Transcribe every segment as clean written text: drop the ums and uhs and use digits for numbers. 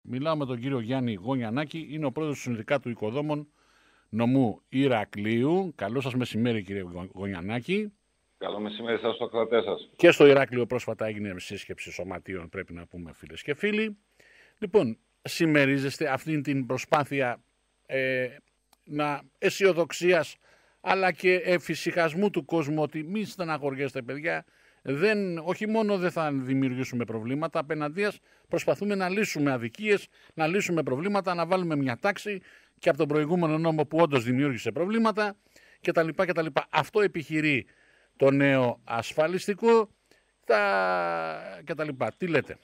Μιλάω με τον κύριο Γιάννη Γωνιανάκη, είναι ο πρόεδρος του Συνδικάτου Οικοδόμων Νομού Ηρακλείου. Καλό σας μεσημέρι, κύριε Γωνιανάκη. Καλό μεσημέρι σας, στους ακροατές σας. Και στο Ηράκλειο πρόσφατα έγινε σύσκεψη σωματείων, πρέπει να πούμε, φίλες και φίλοι. Λοιπόν, συμμερίζεστε αυτήν την προσπάθεια αισιοδοξίας αλλά και εφησυχασμού του κόσμου ότι μη στεναχωριέστε, παιδιά, όχι μόνο δεν θα δημιουργήσουμε προβλήματα, απέναντίας προσπαθούμε να λύσουμε αδικίες, να λύσουμε προβλήματα, να βάλουμε μια τάξη και από τον προηγούμενο νόμο που όντως δημιούργησε προβλήματα κτλ. Αυτό επιχειρεί το νέο ασφαλιστικό κτλ. Τι λέτε?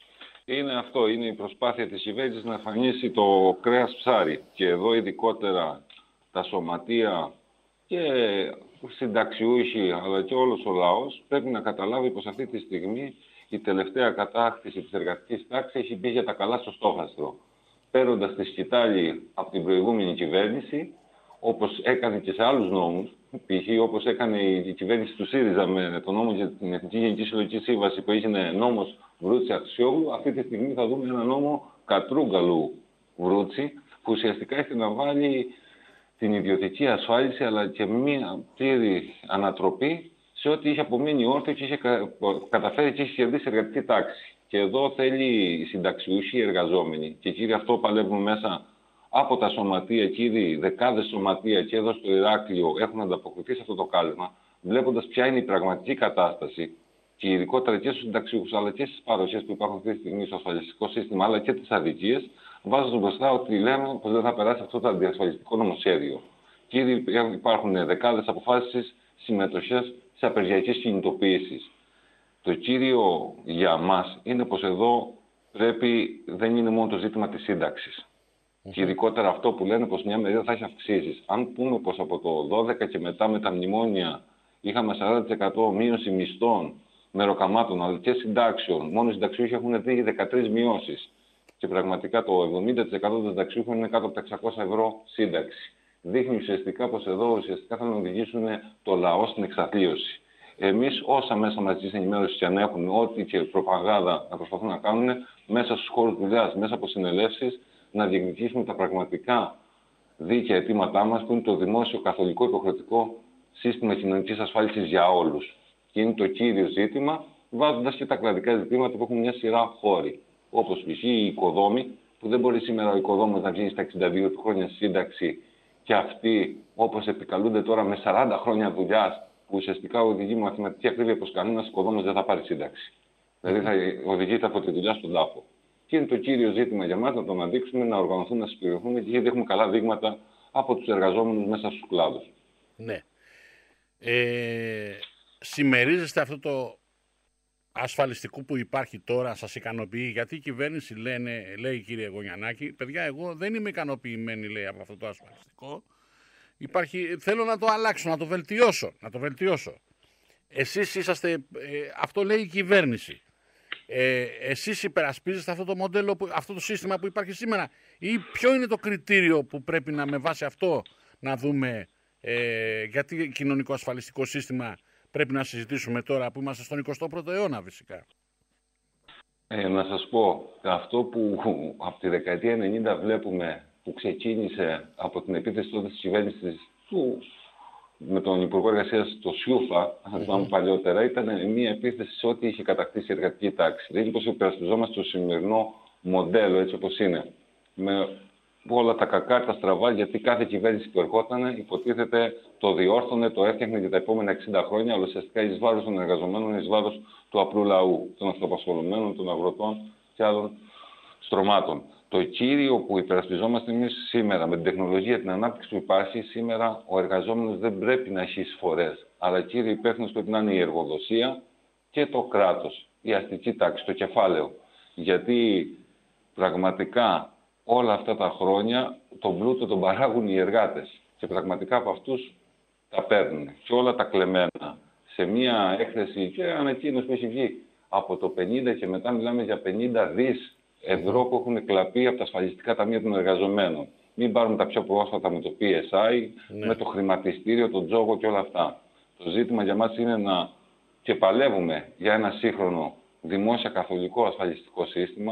Είναι η προσπάθεια της κυβέρνησης να εμφανίσει το κρέας ψάρι. Και εδώ ειδικότερα τα σωματεία και συνταξιούχοι αλλά και όλος ο λαός πρέπει να καταλάβει πως αυτή τη στιγμή η τελευταία κατάκτηση της εργατικής τάξης έχει μπει για τα καλά στο στόχαστρο. Παίρνοντας τη σκητάλη από την προηγούμενη κυβέρνηση, όπως έκανε και σε άλλους νόμους, π.χ. όπως έκανε η κυβέρνηση του ΣΥΡΙΖΑ με τον νόμο για την Εθνική Γενική Συλλογική Σύμβαση που έγινε νόμος Βρούτση-Αξιόγλου, αυτή τη στιγμή θα δούμε ένα νόμο Κατρούγκαλου-Βρούτση που ουσιαστικά έχει να βάλει την ιδιωτική ασφάλιση αλλά και μία πλήρη ανατροπή σε ό,τι είχε απομείνει όρθιο και είχε καταφέρει και είχε κερδίσει εργατική τάξη. Και εδώ θέλει οι συνταξιούχοι, οι εργαζόμενοι, και κύριε αυτό παλεύουμε μέσα από τα σωματεία, κύριοι, δεκάδες σωματεία και εδώ στο Ηράκλειο έχουν ανταποκριθεί σε αυτό το κάλεσμα, βλέποντας ποια είναι η πραγματική κατάσταση και ειδικότερα και στους συνταξιούχους αλλά και στις παροχές που υπάρχουν αυτή τη στιγμή στο ασφαλιστικό σύστημα αλλά και τις αδικίες, βάζοντας μπροστά ότι λέμε πως δεν θα περάσει αυτό το αντιασφαλιστικό νομοσχέδιο. Κύριοι, υπάρχουν δεκάδες αποφάσεις συμμετοχές σε απεργιακές κινητοποίησεις. Το κύριο για μας είναι πως εδώ δεν είναι μόνο το ζήτημα της σύνταξης. Και ειδικότερα αυτό που λένε πως μια μερίδα θα έχει αυξήσεις. Αν πούμε πως από το 12 και μετά με τα μνημόνια είχαμε 40% μείωση μισθών, μεροκαμάτων αλλά και συντάξεων, μόνο οι συνταξιούχοι έχουν δει 13 μειώσεις. Και πραγματικά το 70% των συνταξιούχων είναι κάτω από τα 600 ευρώ σύνταξη. Δείχνει ουσιαστικά πως εδώ θέλουν να οδηγήσουν το λαό στην εξαθλίωση. Εμείς όσα μέσα μαζικής ενημέρωσης και αν έχουν, ό,τι και προπαγάνδα να προσπαθούν να κάνουν, μέσα στους χώρους δουλειάς, μέσα από συνελεύσεις, να διεκδικήσουμε τα πραγματικά δίκαια αιτήματά μας, που είναι το δημόσιο καθολικό υποχρεωτικό σύστημα κοινωνικής ασφάλισης για όλους. Και είναι το κύριο ζήτημα, βάζοντας και τα κρατικά ζητήματα που έχουν μια σειρά χώροι. Όπως π.χ. οι οικοδόμοι, που δεν μπορεί σήμερα ο οικοδόμος να βγει στα 62 του χρόνια σύνταξη και αυτοί, όπως επικαλούνται τώρα με 40 χρόνια δουλειάς, που ουσιαστικά οδηγεί μαθηματική ακρίβεια πως κανένας οικοδόμος δεν θα πάρει σύνταξη. Δηλαδή θα οδηγείται από τη δουλειά στον τάφο. Και είναι το κύριο ζήτημα για μας να το αναδείξουμε, να οργανωθούμε, να συμπληρωθούμε, και έχουμε καλά δείγματα από τους εργαζόμενους μέσα στους κλάδους. Ναι. Συμμερίζεστε αυτό το ασφαλιστικό που υπάρχει τώρα, σας ικανοποιεί? Γιατί η κυβέρνηση λέει κύριε Γωνιανάκη, παιδιά, εγώ δεν είμαι ικανοποιημένη, λέει, από αυτό το ασφαλιστικό. Θέλω να το αλλάξω, να το βελτιώσω. Εσείς είσαστε, αυτό λέει η κυβέρνηση. Εσείς υπερασπίζεστε αυτό το μοντέλο, αυτό το σύστημα που υπάρχει σήμερα, ή ποιο είναι το κριτήριο που πρέπει με βάση αυτό να δούμε γιατί κοινωνικό ασφαλιστικό σύστημα πρέπει να συζητήσουμε τώρα που είμαστε στον 21ο αιώνα φυσικά? Να σας πω, αυτό που από τη δεκαετία 90 βλέπουμε που ξεκίνησε από την επίθεση τότε της κυβέρνησης με τον Υπουργό Εργασίας το Σιούφα, αν θυμάμαι παλιότερα, ήταν μια επίθεση σε ό,τι είχε κατακτήσει η εργατική τάξη. Δηλαδή πως υπερασπιζόμαστε το σημερινό μοντέλο έτσι όπως είναι. Με όλα τα κακά, τα στραβά, γιατί κάθε κυβέρνηση που ερχόταν υποτίθεται το διόρθωνε, το έφτιαχνε για τα επόμενα 60 χρόνια, αλλά ουσιαστικά εις βάρος των εργαζομένων, εις βάρος του απλού λαού, των αυτοαπασχολουμένων, των αγροτών και άλλων στρωμάτων. Το κύριο που υπερασπιζόμαστε εμείς σήμερα, με την τεχνολογία, την ανάπτυξη που υπάρχει σήμερα, ο εργαζόμενος δεν πρέπει να έχει εισφορές. Αλλά κύριο υπεύθυνος πρέπει να είναι η εργοδοσία και το κράτος, η αστική τάξη, το κεφάλαιο. Γιατί πραγματικά όλα αυτά τα χρόνια τον πλούτο τον παράγουν οι εργάτες. Και πραγματικά από αυτούς τα παίρνουν. Και όλα τα κλεμμένα. Σε μια έκθεση και ανακοίνωση που έχει βγει από το 50 και μετά μιλάμε για 50 δις ευρώ που έχουν κλαπεί από τα ασφαλιστικά ταμεία των εργαζομένων. Μην πάρουμε τα πιο πρόσφατα με το PSI, με το χρηματιστήριο, τον τζόγο και όλα αυτά. Το ζήτημα για μας είναι να και παλεύουμε για ένα σύγχρονο δημόσια καθολικό ασφαλιστικό σύστημα,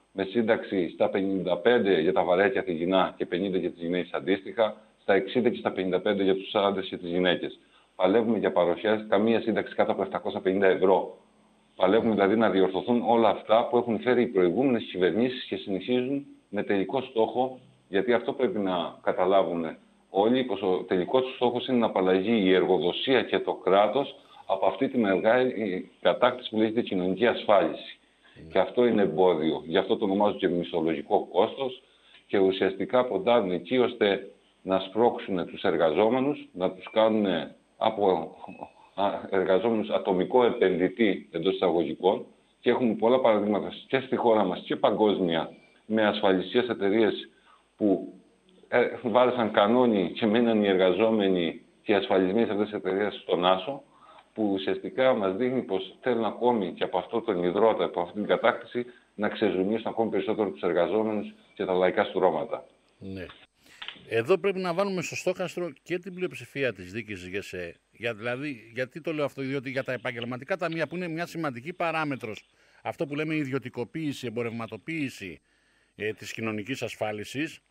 με σύνταξη στα 55 για τα βαρέα και αθηγινά και 50 για τις γυναίκες αντίστοιχα, στα 60 και στα 55 για τους άντρες και τις γυναίκες. Παλεύουμε για παροχές, καμία σύνταξη κάτω από 750 ευρώ. Παλεύουμε δηλαδή να διορθωθούν όλα αυτά που έχουν φέρει οι προηγούμενες κυβερνήσεις και συνεχίζουν με τελικό στόχο, γιατί αυτό πρέπει να καταλάβουν όλοι, πως ο τελικός του στόχος είναι να απαλλαγεί η εργοδοσία και το κράτος από αυτή τη μεγάλη κατάκτηση που λέγεται κοινωνική ασφάλιση. Και αυτό είναι εμπόδιο. Γι' αυτό το ονομάζω και μισθολογικό κόστος και ουσιαστικά ποντάρουν εκεί ώστε να σπρώξουν τους εργαζόμενους, να τους κάνουν από εργαζόμενους ατομικό επενδυτή εντός εισαγωγικών και έχουμε πολλά παραδείγματα και στη χώρα μας και παγκόσμια με ασφαλιστικές εταιρείες που βάλεσαν κανόνι και μείναν οι εργαζόμενοι και οι ασφαλισμένοι σε αυτές τις εταιρείες στον άσο, που ουσιαστικά μας δείχνει πως θέλουν ακόμη και από αυτό τον υδρότα, από αυτή την κατάκτηση, να ξεζουμίσουν ακόμη περισσότερο τους εργαζόμενους και τα λαϊκά στρώματα. Ναι. Εδώ πρέπει να βάλουμε στο στόχαστρο και την πλειοψηφία της δίκης ΓΕΣΕ. Δηλαδή, γιατί το λέω αυτό, διότι για τα επαγγελματικά ταμεία που είναι μια σημαντική παράμετρος, αυτό που λέμε ιδιωτικοποίηση, εμπορευματοποίηση της κοινωνικής ασφάλισης,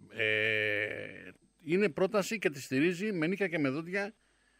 είναι πρόταση και τη στηρίζει με νύχια και με δόντια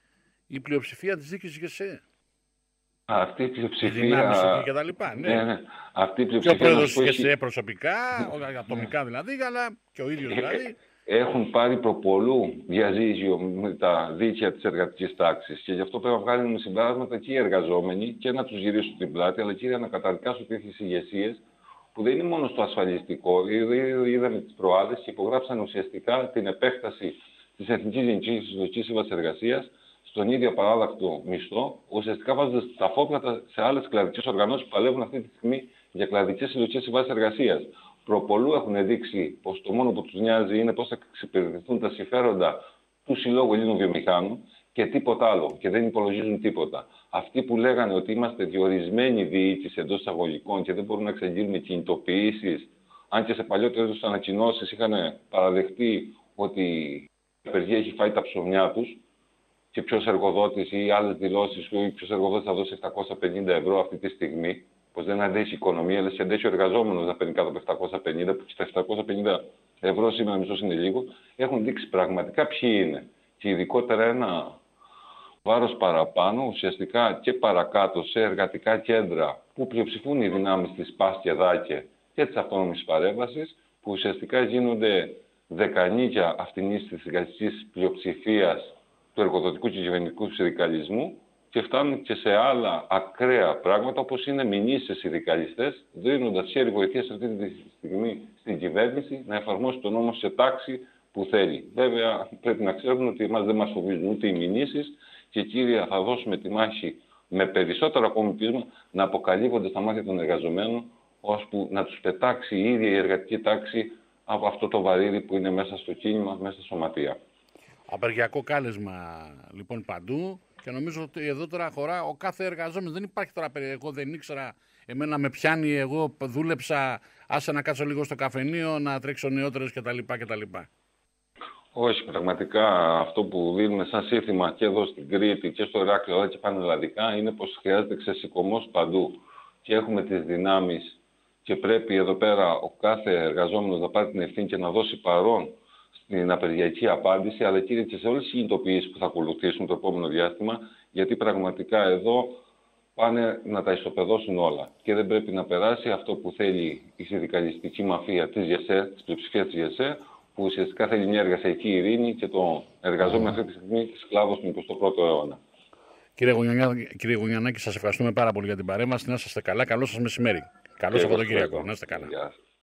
η πλειοψηφία της δίκης ΓΕΣΕ. Αυτή η πλειοψηφία. Η δυνάμεις και τα λοιπά. Ναι. Ναι. Αυτή η πλειοψηφία. Και ο πρόεδρος της ΓΕΣΕ προσωπικά, ατομικά δηλαδή, αλλά και ο ίδιος δηλαδή. Έχουν πάρει προπολού διαζύγιο με τα δίκαια της εργατικής τάξης και γι' αυτό πρέπει να βγάλουν συμπεράσματα και οι εργαζόμενοι και να τους γυρίσουν την πλάτη, αλλά και να καταδικάσουν τέτοιες ηγεσίες που δεν είναι μόνο στο ασφαλιστικό. Είδαμε τις προάλλες και υπογράψαν ουσιαστικά την επέκταση της Εθνικής Γενικής Συλλογικής Σύμβασης Εργασίας στον ίδιο παράδεκτο μισθό, ουσιαστικά βάζοντας ταυτόχρονα σε άλλες κλαδικές οργανώσεις που παλεύουν αυτή τη στιγμή για κλαδικές συλλογικές συμβάσεις εργασίας. Προπολού έχουν δείξει πως το μόνο που τους νοιάζει είναι πώς θα εξυπηρετηθούν τα συμφέροντα του Συλλόγου Ελλήνων Βιομηχάνων και τίποτα άλλο, και δεν υπολογίζουν τίποτα. Αυτοί που λέγανε ότι είμαστε διορισμένοι διοίκηση εντός εισαγωγικών και δεν μπορούμε να εξαγγείλουμε κινητοποιήσεις, αν και σε παλιότερες ανακοινώσεις είχαν παραδεχτεί ότι η απεργία έχει φάει τα ψωμιά τους και ποιος εργοδότης ή άλλες δηλώσεις του, ποιος εργοδότης θα δώσει 750 ευρώ αυτή τη στιγμή. Πως δεν αντέχει η οικονομία, αλλά και αντέχει ο εργαζόμενος να παίρνει κάτω από 750, που στα 750 ευρώ σήμερα μισθός είναι λίγο, έχουν δείξει πραγματικά ποιοι είναι. Και ειδικότερα ένα βάρος παραπάνω, ουσιαστικά και παρακάτω σε εργατικά κέντρα που πλειοψηφούν οι δυνάμεις της ΠΑΣ και ΔΑΚΕ και της αυτόνομης παρέμβασης, που ουσιαστικά γίνονται δεκανίκια αυτινής της εργατικής πλειοψηφίας του εργοδοτικού και κυβερνητικού συνδικαλισμού, και φτάνουν και σε άλλα ακραία πράγματα, όπως είναι μηνύσεις συνδικαλιστές, δίνοντας χέρι βοηθείας αυτή τη στιγμή στην κυβέρνηση να εφαρμόσει τον νόμο σε τάξη που θέλει. Βέβαια, πρέπει να ξέρουν ότι εμάς δεν μας φοβίζουν ούτε οι μηνύσεις και κύρια θα δώσουμε τη μάχη με περισσότερο ακόμη πείσμα να αποκαλύπτονται στα μάτια των εργαζομένων, ώσπου να τους πετάξει η ίδια η εργατική τάξη από αυτό το βαρύδι που είναι μέσα στο κίνημα, μέσα στα σωματεία. Απεργιακό κάλεσμα λοιπόν παντού. Και νομίζω ότι εδώ τώρα χωρά ο κάθε εργαζόμενος. Δεν υπάρχει τώρα εγώ δεν ήξερα, εμένα με πιάνει, εγώ δούλεψα, άσε να κάτσω λίγο στο καφενείο, να τρέξω νεότερες κτλ. Όχι, πραγματικά αυτό που δίνουμε σαν σύνθημα και εδώ στην Κρήτη και στο Ηράκλειο, αλλά και πανελλαδικά, είναι πως χρειάζεται ξεσηκωμός παντού. Και έχουμε τις δυνάμεις και πρέπει εδώ πέρα ο κάθε εργαζόμενος να πάρει την ευθύνη και να δώσει παρόν στην απεργιακή απάντηση, αλλά κύριε και σε όλες τις κινητοποιήσεις που θα ακολουθήσουν το επόμενο διάστημα, γιατί πραγματικά εδώ πάνε να τα ισοπεδώσουν όλα. Και δεν πρέπει να περάσει αυτό που θέλει η συνδικαλιστική μαφία της ΓΕΣΕ, της πλειοψηφίας της ΓΕΣΕ, που ουσιαστικά θέλει μια εργασιακή ειρήνη και το εργαζόμενο αυτή τη στιγμή σκλάβος του 21ου αιώνα. Κύριε Γουνιανάκη, σας ευχαριστούμε πάρα πολύ για την παρέμβαση. Να είστε καλά. Καλό σας μεσημέρι. Καλό Σαββατοκύριακο. Να είστε καλά.